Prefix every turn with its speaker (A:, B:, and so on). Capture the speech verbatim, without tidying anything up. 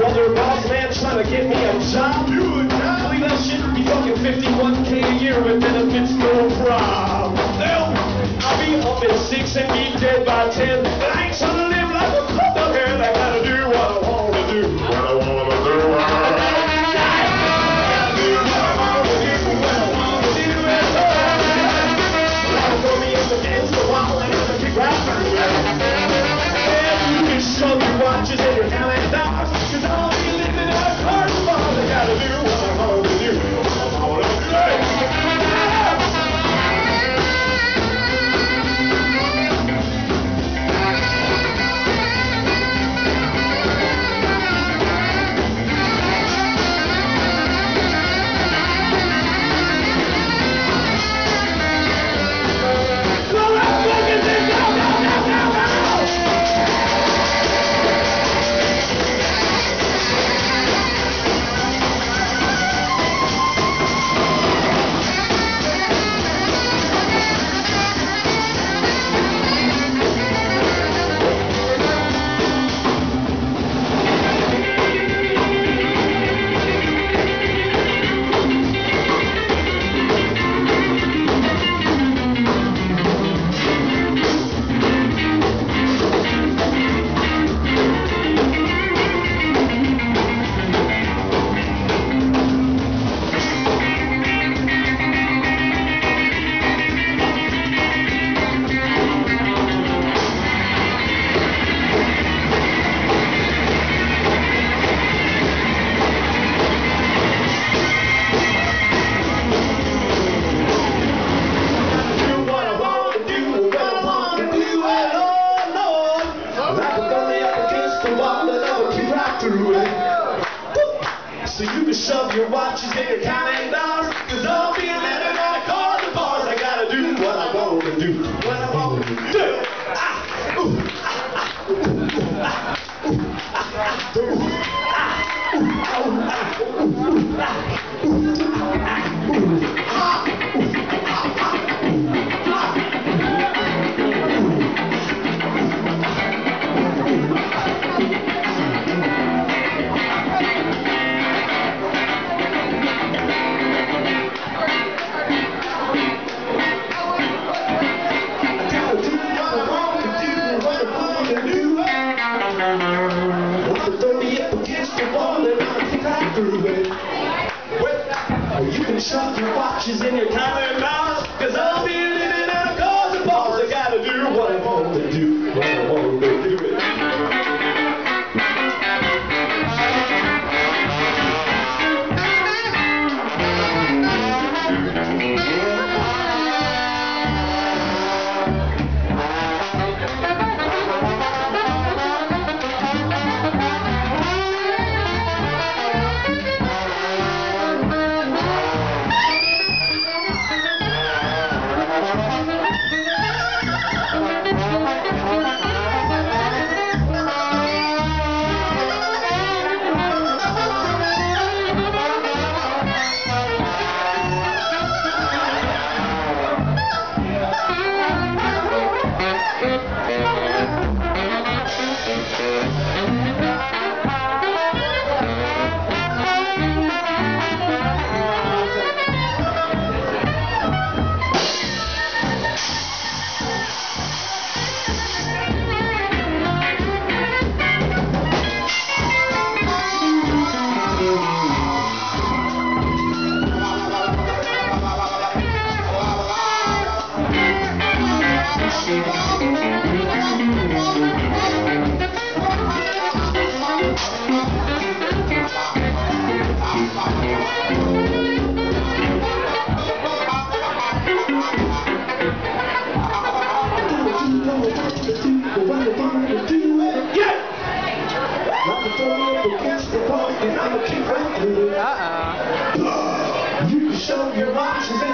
A: older boss man trying to get me a job. You a job? Believe that shit? Be fucking fifty-one K a year with benefits, no problem. Hell, I'll be up at six and be dead by ten. But I ain't trying to live like a thunderhead. I gotta do what I want to do. What I want to do. What I want to do. Shove your watches in your calendar, cause I'll be living out of cars tomorrow. I gotta do what I want to do. I want to so you can shove your watches in your calendars, cause I'll be living out of cars and bars. I gotta do what I want to do. What I want to do. Ah, ooh, ah, ah, ooh, ah, ooh, ah, ooh, ah, ooh, ah, ooh, ah, ooh, ah, ooh, ah. You can shove your watches in your calendars, cause I'll be living out of cars and bars. I gotta do what I want to do, what I want to do it. Uh-oh. You can show your options.